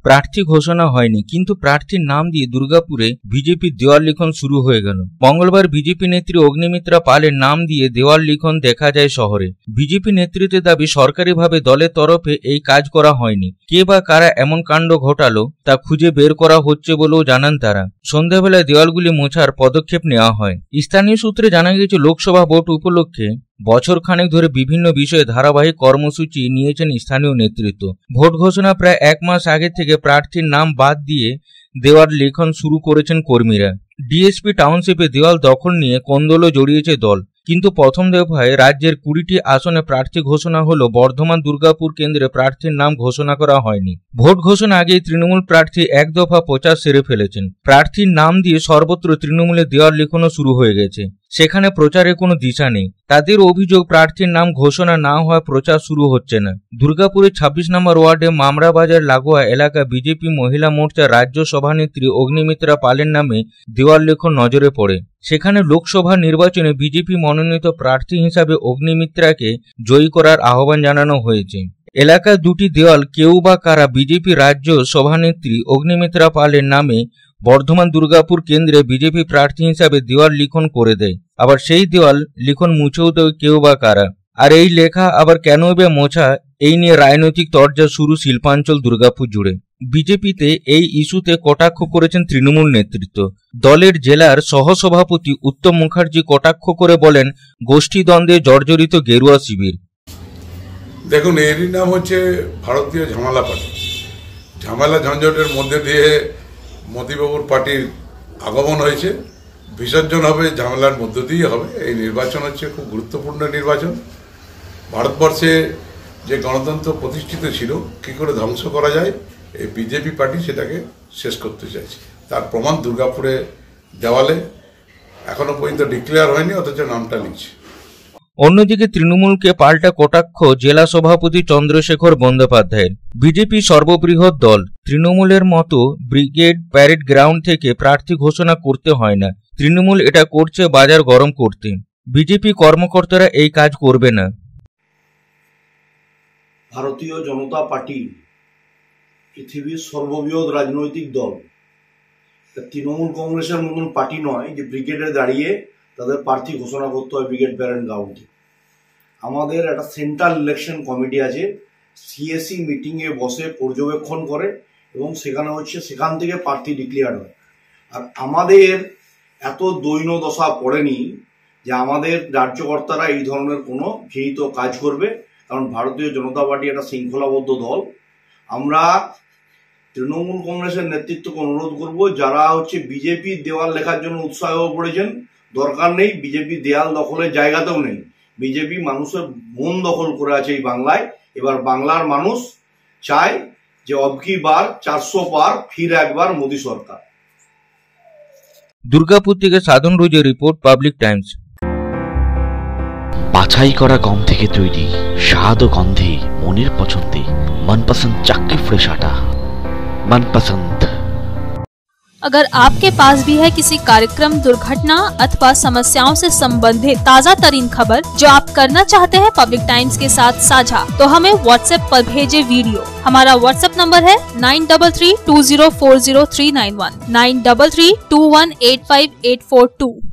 প্রার্থী ঘোষণা হয়নি, কিন্তু প্রার্থীর নাম দিয়ে দুর্গাপুরে বিজেপির দেওয়াল লিখন শুরু হয়ে গেল। মঙ্গলবার বিজেপি নেত্রী অগ্নিমিত্রা পালের নাম দিয়ে দেওয়াল লিখন দেখা যায় শহরে। বিজেপি নেতৃত্বের দাবি সরকারিভাবে দলের তরফে এই কাজ করা হয়নি। কে বা কারা এমন কাণ্ড ঘটালো তা খুঁজে বের করা হচ্ছে বলেও জানান তারা। সন্ধ্যাবেলায় দেওয়ালগুলি মোছার পদক্ষেপ নেওয়া হয়। স্থানীয় সূত্রে জানা গেছে, লোকসভা ভোট উপলক্ষে বছর খানেক ধরে বিভিন্ন বিষয়ে ধারাবাহিক কর্মসূচি নিয়েছেন স্থানীয় নেতৃত্ব। ভোট ঘোষণা প্রায় 1 মাস আগে থেকে প্রার্থীর নাম বাদ দিয়ে দেওয়াল লিখন শুরু করেছেন কর্মীরা। ডিএসপি টাউনশিপে দেওয়াল দখল নিয়ে কোন্দলও জড়িয়েছে দল, কিন্তু প্রথম দফায় রাজ্যের 20টি আসনে প্রার্থী ঘোষণা হলো। বর্ধমান দুর্গাপুর কেন্দ্রে প্রার্থীর নাম ঘোষণা করা হয়নি। ভোট ঘোষণা আগেই তৃণমূল প্রার্থী এক দফা প্রচার সেরে ফেলেছেন। প্রার্থীর নাম দিয়ে সর্বত্র তৃণমূলের দেওয়াল লিখনও শুরু হয়ে গেছে। সেখানে প্রচারে কোনো দিশা নেই। তাদের অভিযোগ, প্রার্থীর নাম ঘোষণা না হওয়ায় প্রচার শুরু হচ্ছে না। দুর্গাপুরের 26 নম্বর ওয়ার্ডে মামরা বাজার লাগোয়া এলাকা বিজেপি মহিলা মোর্চার রাজ্য সভানেত্রী অগ্নিমিত্রা পালের নামে দেওয়াল লিখন নজরে পড়ে। সেখানে লোকসভা নির্বাচনে বিজেপি মনোনীত প্রার্থী হিসাবে অগ্নিমিত্রাকে জয়ী করার আহ্বান জানানো হয়েছে। এলাকার 2টি দেওয়াল কেউ বা কারা বিজেপি রাজ্য সভানেত্রী অগ্নিমিত্রা পালের নামে বর্ধমান দুর্গাপুর কেন্দ্রে বিজেপি প্রার্থী হিসাবে দেওয়াল লিখন করে দেয়। আবার সেই দেওয়াল লিখন মুছেও দেয় কেউ বা কারা। আর এই লেখা আবার কেন বা মোছা, এই নিয়ে রাজনৈতিক তরজা শুরু শিল্পাঞ্চল দুর্গাপুর জুড়ে। বিজেপিতে এই ইস্যুতে কটাক্ষ করেছেন তৃণমূল নেতৃত্ব। দলের জেলার সহসভাপতি উত্তম মুখার্জি কটাক্ষ করে বলেন, গোষ্ঠীদ্বন্দ্বে জর্জরিত গেরুয়া শিবির। দেখুন, এরই নাম হচ্ছে ভারতীয় ঝামেলা পার্টি। ঝামেলা ঝঞ্ঝটের মধ্যে দিয়ে মোদিবাবুর পার্টির আগমন হয়েছে, বিসর্জন হবে ঝামেলার মধ্য দিয়ে হবে। এই নির্বাচন হচ্ছে খুব গুরুত্বপূর্ণ নির্বাচন। ভারতবর্ষে যে গণতন্ত্র প্রতিষ্ঠিত ছিল, কী করে ধ্বংস করা যায়, এই বিজেপি পার্টি সেটাকে শেষ করতে চাইছে। তার প্রমাণ দুর্গাপুরে দেওয়ালে এখনো পর্যন্ত ডিক্লেয়ার হয়নি, অথচ নামটা লিখছে। অন্যদিকে তৃণমূলকে পাল্টা কটাক্ষ জেলা সভাপতি চন্দ্রশেখর বন্দ্যোপাধ্যায়ের। বিজেপি সর্ববৃহৎ দল, তৃণমূলের মতো ব্রিগেড প্যারেড গ্রাউন্ড থেকে প্রার্থী ঘোষণা করতে হয় না। তৃণমূল এটা করছে বাজার গরম করতে। বিজেপি কর্মকর্তারা এই কাজ করবে না। ভারতীয় জনতা পার্টি পৃথিবীর সর্ববৃহৎ রাজনৈতিক দল। তৃণমূল কংগ্রেসের মতন পার্টি নয় যে ব্রিগেডে দাঁড়িয়ে তাদের প্রার্থী ঘোষণা করতে হয় ব্রিগেড প্যারেড গ্রাউন্ডে। আমাদের একটা সেন্ট্রাল ইলেকশন কমিটি আছে, সিএসি মিটিংয়ে বসে পর্যবেক্ষণ করে এবং সেখান থেকে প্রার্থী ডিক্লেয়ার হয়। আর আমাদের এত দৈন্য দশা পড়েনি যে আমাদের রাজ্যকর্তারা এই ধরনের কোনো ঘৃণিত কাজ করবে, কারণ ভারতীয় জনতা পার্টি একটা শৃঙ্খলাবদ্ধ দল। আমরা তৃণমূল কংগ্রেসের নেতৃত্বকে অনুরোধ করব, যারা বিজেপি দেওয়াল লেখার জন্য উৎসাহ পড়েছেন, দরকার নেই। বিজেপি দেয়াল দখলের জায়গাতেও নেই। বিজেপি মানুষের মন দখল করে আছে এই বাংলায়। এবার বাংলার মানুষ চায় যে অবকি বার 400 পার, ফির একবার মোদী সরকার। দুর্গাপুর থেকে সাধন রোজের রিপোর্ট, পাবলিক টাইমস। বাছাই করা গম থেকে তৈরি স্বাদ ও গন্ধে মনের পছন্দে मनपसंद चक्की फ्रेश आटा, मनपसंद। अगर आपके पास भी है किसी कार्यक्रम, दुर्घटना अथवा समस्याओं से संबंधित ताज़ा तरीन खबर जो आप करना चाहते हैं पब्लिक टाइम्स के साथ साझा, तो हमें व्हाट्सएप पर भेजे वीडियो। हमारा व्हाट्सएप नंबर है 9332040391, 9332185842।